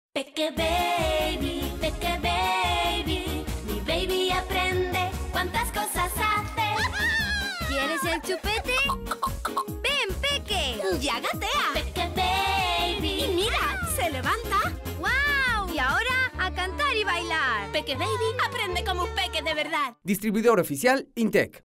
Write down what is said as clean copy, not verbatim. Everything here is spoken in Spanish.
Peque Baby, mi baby aprende cuántas cosas hace. ¿Quieres el chupete? ¡Ven, Peque! ¡Ya gatea! Peque Baby. Y mira, se levanta. ¡Guau! Y ahora a cantar y bailar. Peque Baby aprende como un peque de verdad. Distribuidor oficial Intec.